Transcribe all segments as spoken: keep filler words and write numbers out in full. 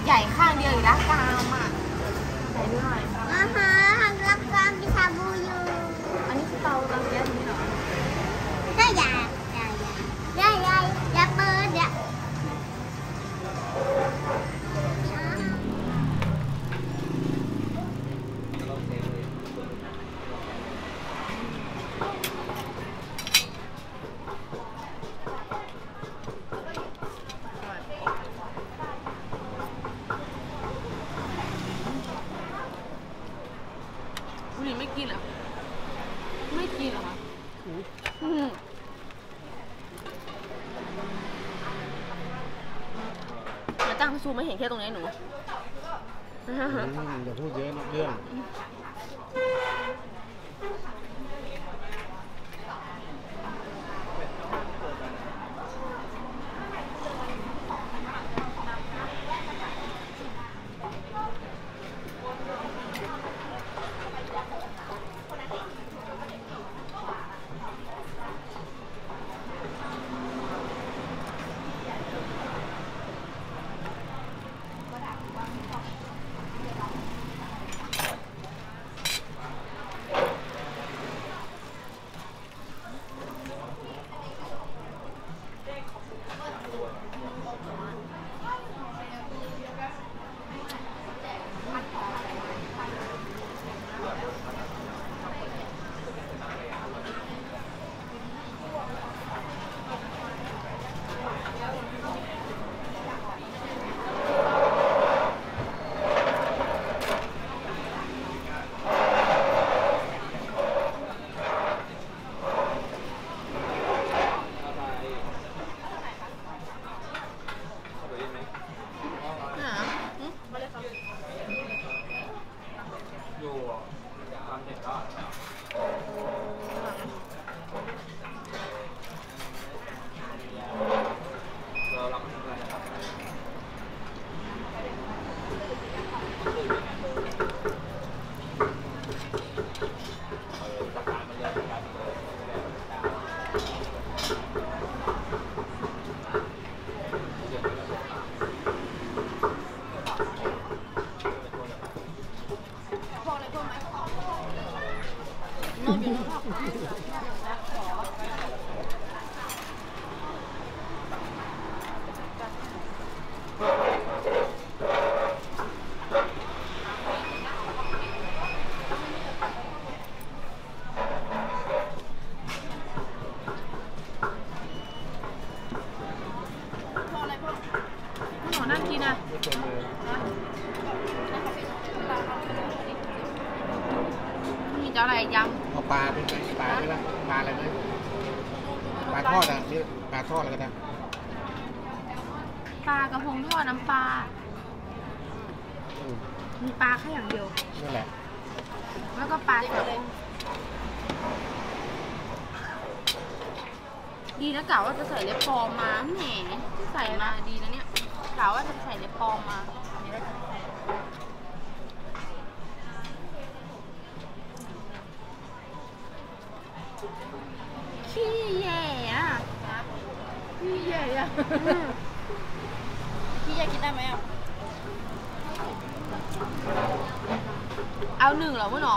ใหญ่ข้างเดียวอีกแล้วกามอ่ะใส่ด้วยอ่าฮะทำรับกามมีชาบูอยู่อันนี้คือเตาเตาแก๊สนี่เหรอใช่ยาใช่ยาใหญ่ใหญ่อย่าเปิดอย่าบุหรี่ไม่กินเหรอไม่กินเหรอคะอืมมาตั้งซูมไม่เห็นแค่ตรงนี้หนูอย่าพูดเยอะนอกเรื่องน่ากินอ่ะมีจะอะไรยำเอาปลาเป็นไงปลาไหมล่ะปลาอะไรไหมปลาทอดอ่ะนี่ปลาทอดอะไรกันนะปลากระพงทอดน้ำปลามีปลาแค่อย่างเดียวนั่นแหละแล้วก็ปลาเสร็จดีนะกะว่าจะใส่เล็บปลอมมาแหมใส่มาดีนะเนี่ยกะว่าจะใส่เล็บปลอมมาขี้แย่อะขี้แย่อะขี้แย่กินได้ไหมอ่ะเอาหนึ่งเหรอเมื่อหนอ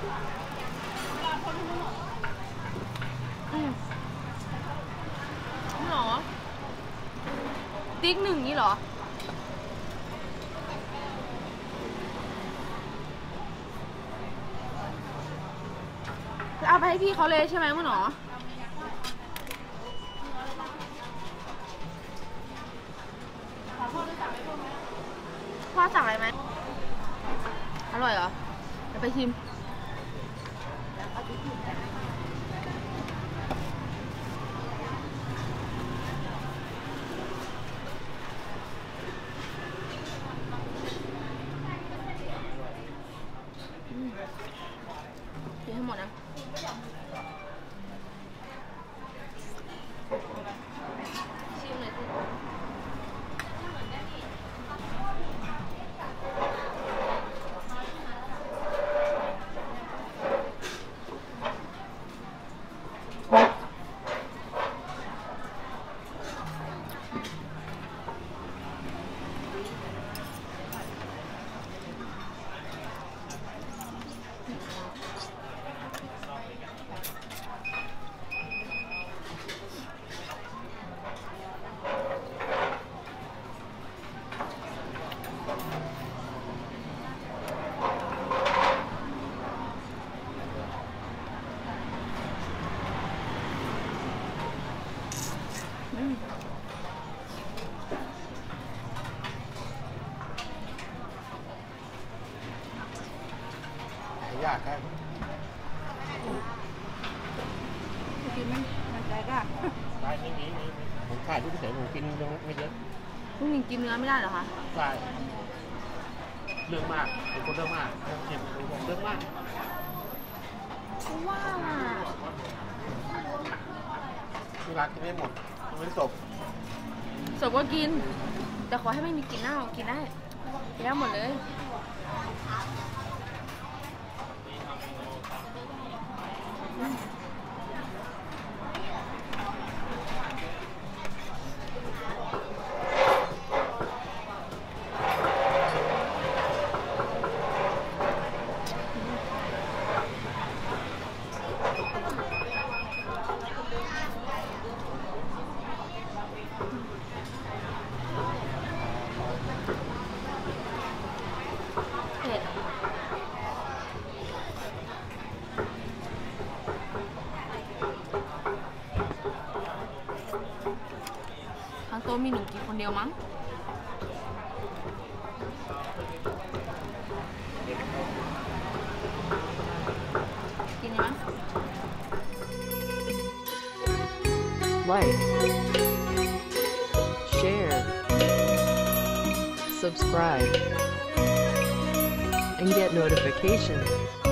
หรอติ๊กหนึ่งนี่เหรอจะเอาไปให้พี่เขาเลยใช่ไหมมั้งหนอพ่อสั่งอะไรไหมอร่อยเหรอเดี๋ยวไปชิมกินให้หมดนะชิมเลยสิอืมยากแค่กินมันมันใจกล้าได้ไม่มีมีมีผมถ่ายรูปเฉยผมกินยังไม่เยอะผู้หญิงกินเนื้อไม่ได้เหรอคะใช่เรื่องมากเป็นคนเรื่องมากเรื่องกินเป็นคนเรื่องมากว้าวเวลากินไม่หมดไม่จบสมก็กิน แต่ขอให้ไม่มีกลิ่นเน่ากินได้กินได้หมดเลย เผ็ดทั้งโต๊ะมีหนูกินคนเดียวมั้ง กินไหม Like, share, subscribe, and get notifications.